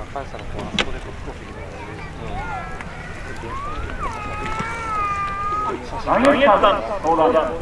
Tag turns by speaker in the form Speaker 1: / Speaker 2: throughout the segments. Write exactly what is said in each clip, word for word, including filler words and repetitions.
Speaker 1: 返したらこうあそこでこう飛行機に乗られる。
Speaker 2: 何々さん、相談だ。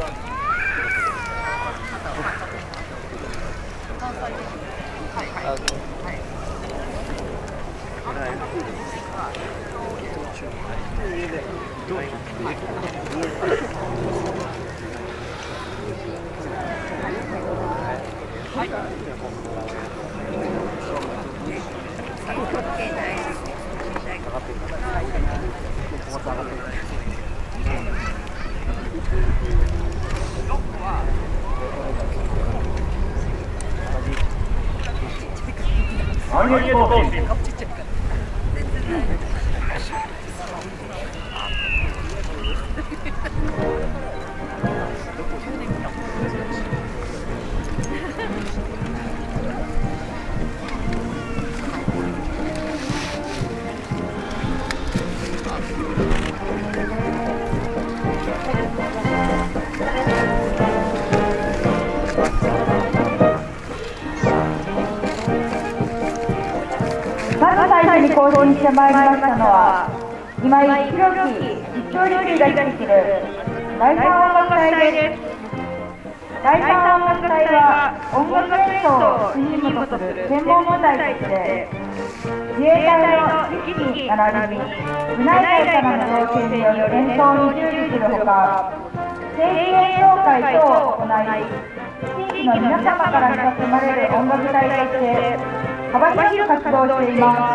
Speaker 3: 最初に更新してまいりましたのは、今井宏樹実況レビューができる第三音楽隊です。第三音楽隊は音楽演奏を推進とする専門部隊として、自衛隊の指揮並びに部内外からの要請による演奏に従事するほか、定期演奏会等を行い、地域の皆様から親しまれる音楽隊として幅広く活動しています。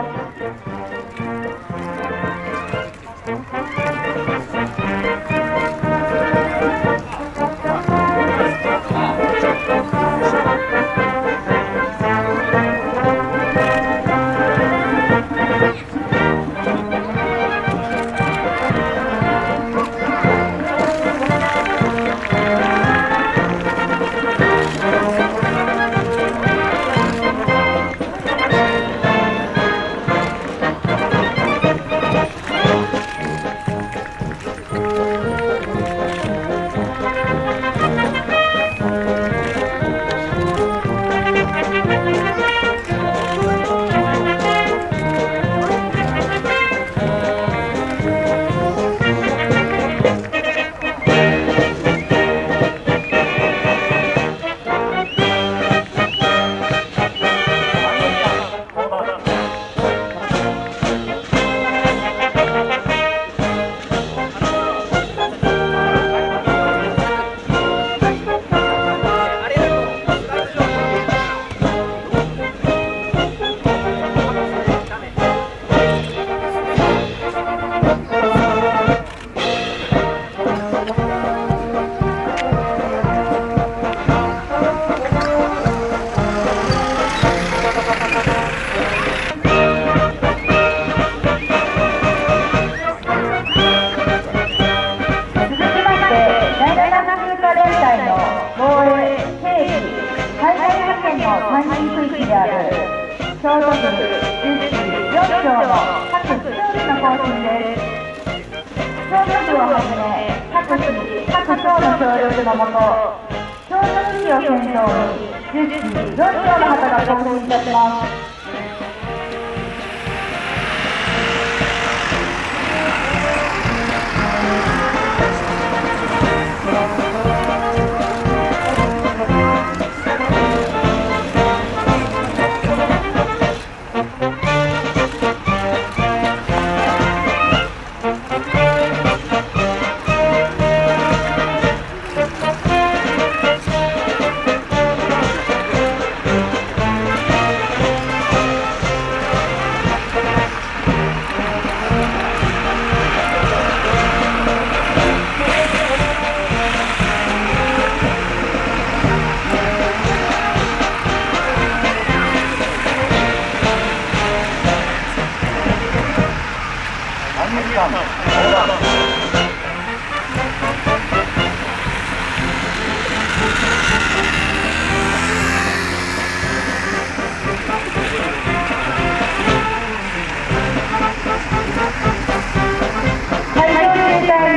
Speaker 3: 京都府じゅうよん町の各地域の更新です。京都府をはじめ各市、各町の協力のもと、京都市を先頭にじゅうよん町の方が更新いたします。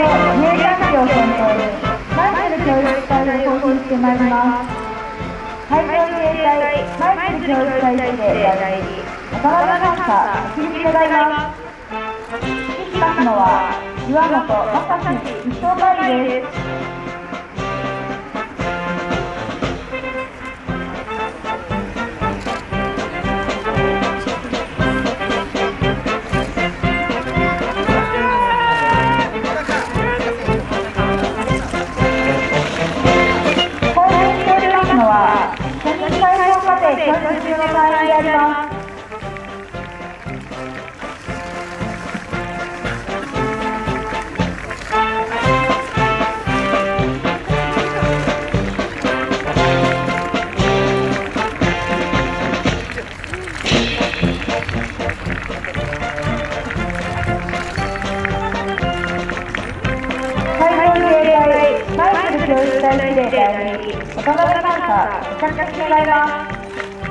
Speaker 3: 海海上自衛隊マイケル教育隊司令代理渡辺監査お切り願います。指揮しますのは岩本正史一等会議です。教室中の会員であります。海上自衛隊マイケル教育隊司令代理渡辺監査お着席願います。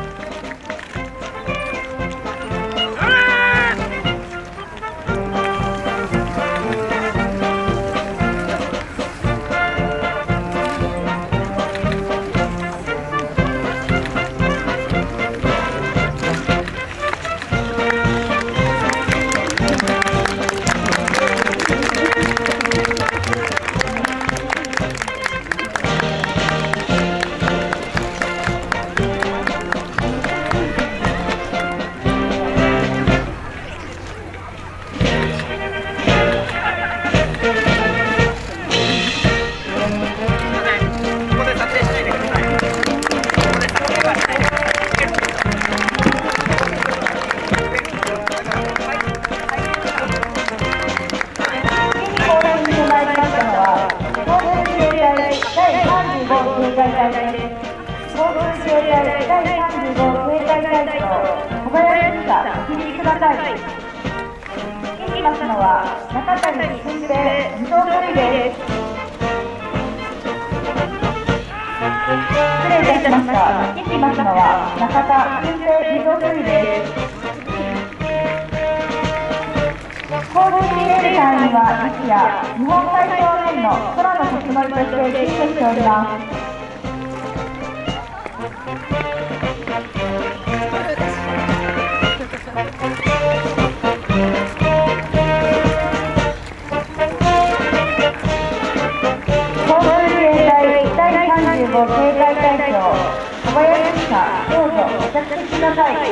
Speaker 3: 日本海正面の空の設備として実施しております。航空自衛隊だいさんじゅうご警戒隊長小林美沙、どうぞお着席ください。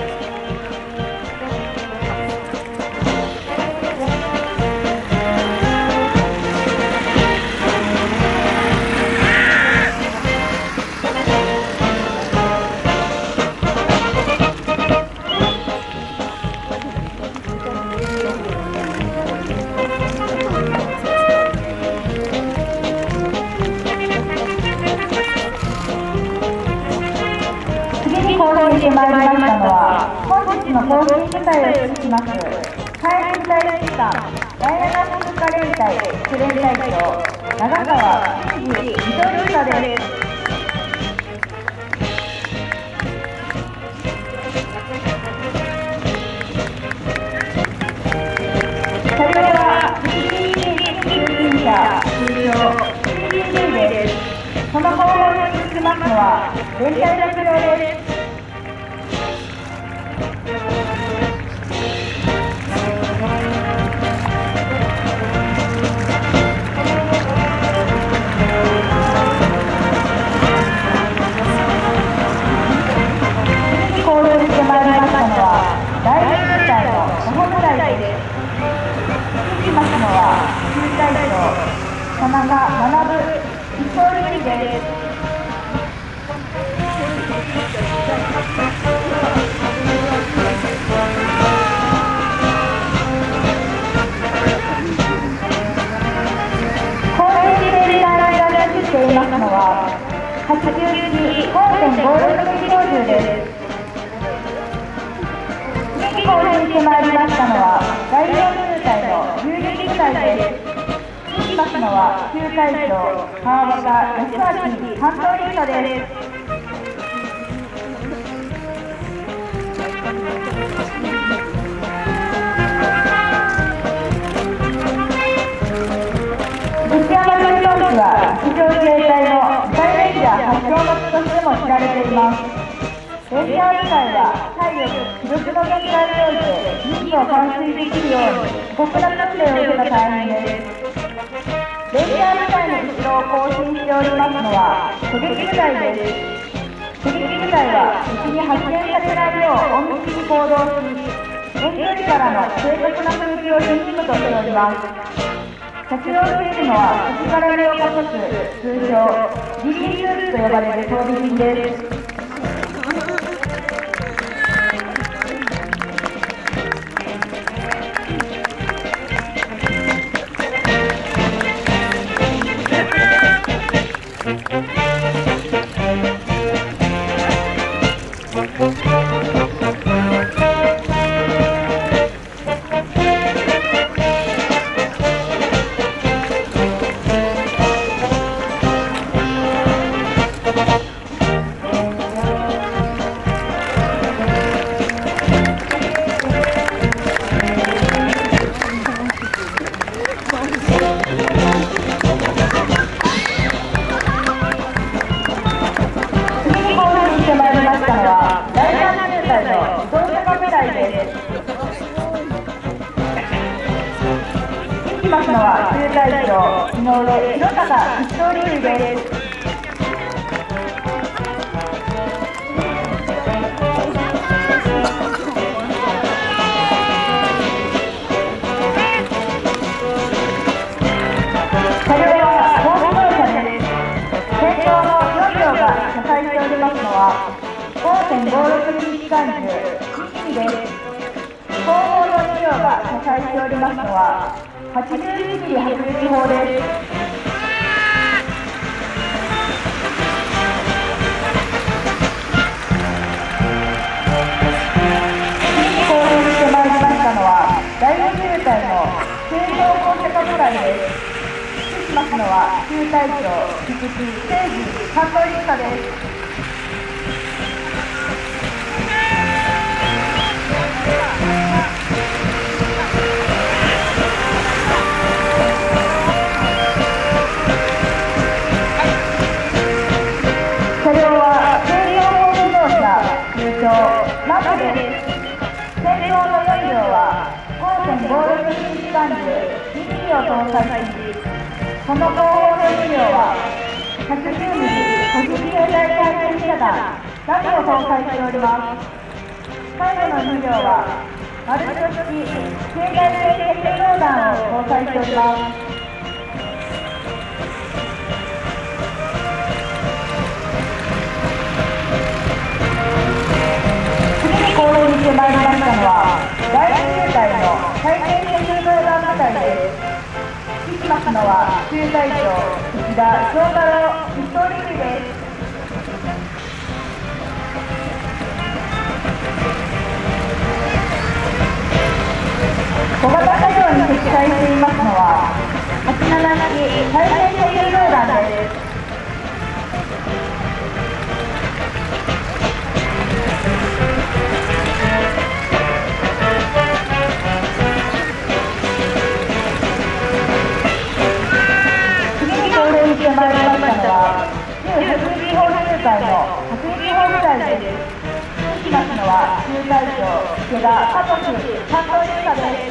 Speaker 3: 参りましたのは本日の行進部隊を指揮します海援隊指揮官ダイナナスカ連隊副連隊長長川真司水戸龍太です。それではシーティービー通勤者通称 シーティービー です。その後方に続きますのは連隊の指導です。田中学一等陸です。航空自衛隊が指揮していますのははちじゅう式 ごてんごろく 機動銃です。次に行進してまいりましたのはだいよん中隊の遊撃部隊です。指揮しますのは中隊長川端康明担当陸佐です。内山分屯地は陸上自衛隊の部隊レギュラー発祥の地としても知られてい台は体力、記録の限界において任務を完遂できるように過酷な訓練を受けた隊員です。レンジャー部隊の後ろを行進しておりますのは狙撃部隊です。狙撃部隊は敵に発見されないよう隠密に行動し、遠距離からの正確な攻撃を任務としております。着用しているのは敵から身を隠す通称リリースーツと呼ばれる装備品です。しますのは中隊長井上弘隆一等陸です。車両は高機動車です。先頭のよん両が車載しておりますのは ごてんごろくミリ機関銃いちです。後方のに両が車載しておりますのははちじゅういちミリ迫撃砲です。次に降臨してまいりましたのはだいにじゅう隊の清掃高射化部隊です。指揮しますのは中隊長菊池誠司担当陸佐です。車両は軽装自動車通称ラブです。先頭のよん両は ごてんごろくミリ機関銃に機を搭載し、その後方のに両はひゃくじゅうミリ都市携帯対戦車弾ラブを搭載しております。最後のに両はマルチ式携帯対戦車弾を搭載しております。降臨してまいりましたのはだいにじゅう隊の対戦車誘導弾部隊です。指揮しますのは中隊長内田翔太郎一等陸です。小型車両に設置されていますのははちじゅうなな式対戦車誘導弾です。参りましたのは旧迫撃砲中隊の迫撃砲部隊です。指揮しますのは中隊長池田加藤担当陸佐です。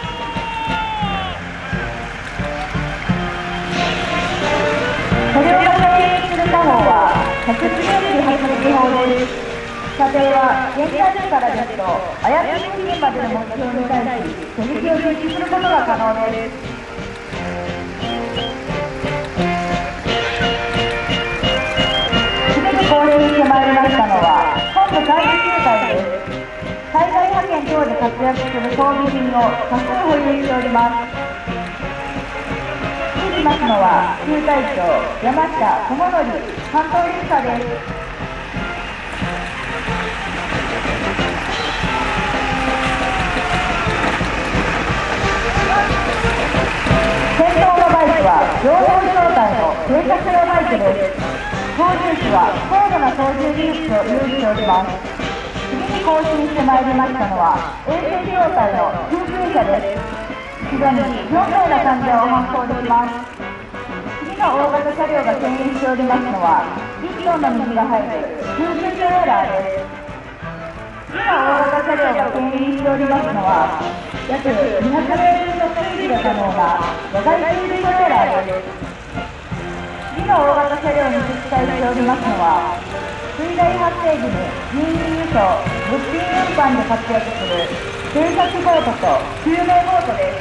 Speaker 3: 車両が迎撃する火砲はひゃくきゅうミリ迫撃砲です。射程は現在地からですと綾津付近までの目標に対し狙撃を実施することが可能です。降臨してまいりましたのは本部海自中隊です。災害派遣等で活躍する装備品を多数保有しております。指揮しますのは中隊長山下智則担当陸佐です。先頭のバイクは乗用状態の偵察用バイクです。操縦士は高度な操縦技術を有しております。次に行進してまいりましたのは衛生状態の救急車です。一度によん名の患者を搬送できます。次の大型車両が牽引しておりますのはいっトンの水が入る救急車ローラーです。 大型車両が牽引しておりますのは、約にひゃくメートルの推移が可能な野外給水トレーラーです。次の大型車両に設置されておりますのは、水害発生時に人員輸送、物品運搬で活躍する偵察ボートと救命ボートです。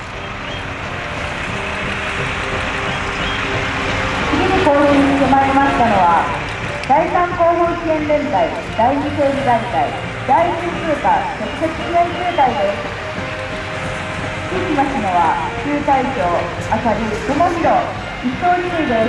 Speaker 3: 次に交流に迫りましたのは、だいさん広報支援連隊だいに整備団体だいいち通過特設支援中隊です。指揮しますのは、中隊長、浅利智弘、一等二塁です。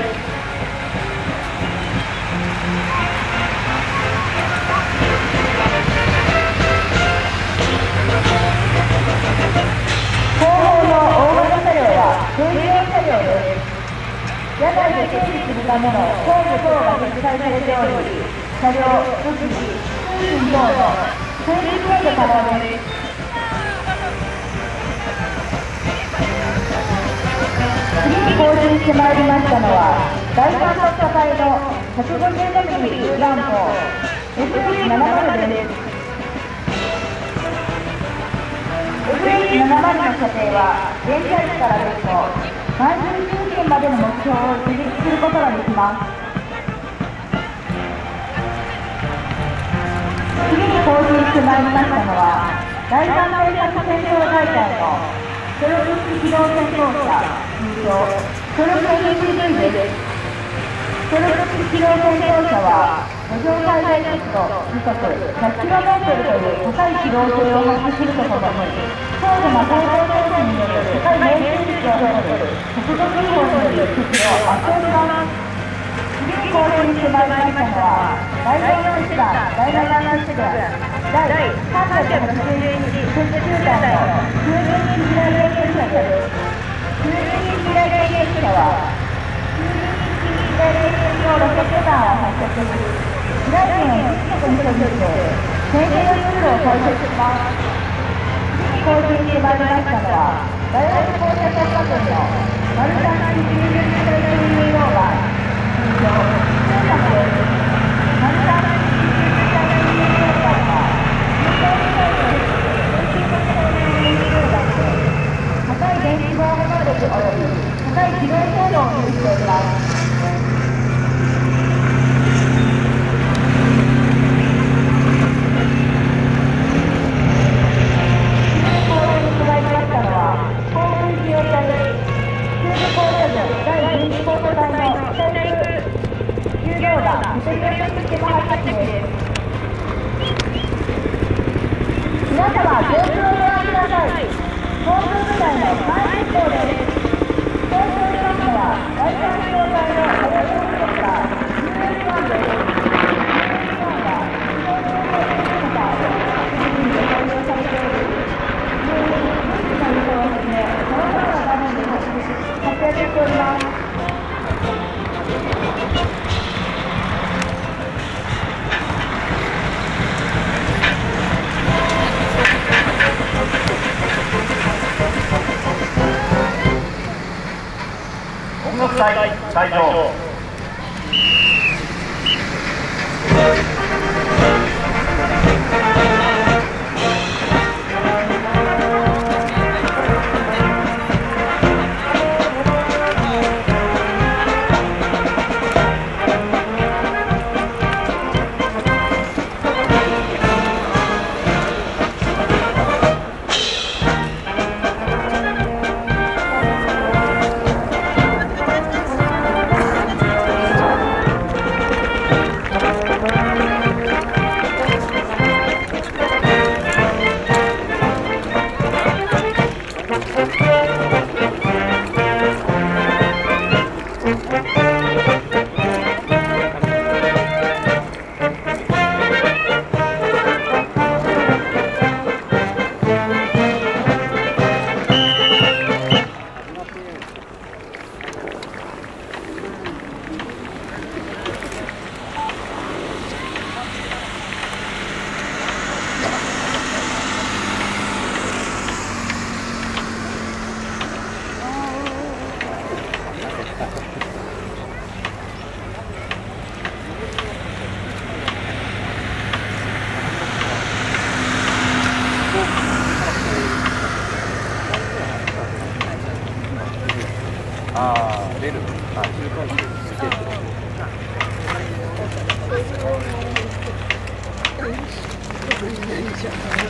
Speaker 3: 後方の大型車両は軍用車両です。野外で整備するための工具等が設置されており、車両、物資、通信等の整備制御可能です。次に交流してまいりましたのは、だいさん特化隊の ひゃくごじゅうミリ 榴弾砲 エスエイチななじゅう です。エスエイチななじゅう の射程は、現在地からですと、満州中心までの目標を実現することができます。次に交流してまいりましたのは、だいさん偵察戦闘大隊の協力機動戦闘車、通称、協力 エヌピーブイ です。協力機動戦闘車は、路上最大速度時速 ひゃくキロメートル という高い機動性を発揮するとともに、高度な走行操作による高い命中率を誇る速度機動による敵を圧倒します。次に交流してまいりましたのは、だいよん師団、だいなな師団、だいさんびゃくはちじゅういち戦中隊の救援機機雷研究者です。救援機機雷研究者は、救援機機雷研究用ロケット弾を発射し、機雷剣を一色に閉じて、戦車の通路を開設します。次に交流してまいりましたのは、大学放射特化軍のマルタン機救援機雷研究用が、通称、中核です。マルタン機救援機雷研究用が、通常機体の電気特性の研究用がで、高い電気防護能力及び高い機動性能を有しております。皆様、上空をご覧ください。航空部隊の監視塔です。搭乗しますのは、だいさん小隊のアエロヘリコプター ユーエスワン です。ユーエスワン は、機動性能を高めた作品で採用されており、非常に無知な輸送をはじめ、さまざまな場面で活躍しております。
Speaker 2: 音楽隊隊長。
Speaker 3: 次に
Speaker 1: 出るの。あ、中間地点スケート。
Speaker 4: よいしょ。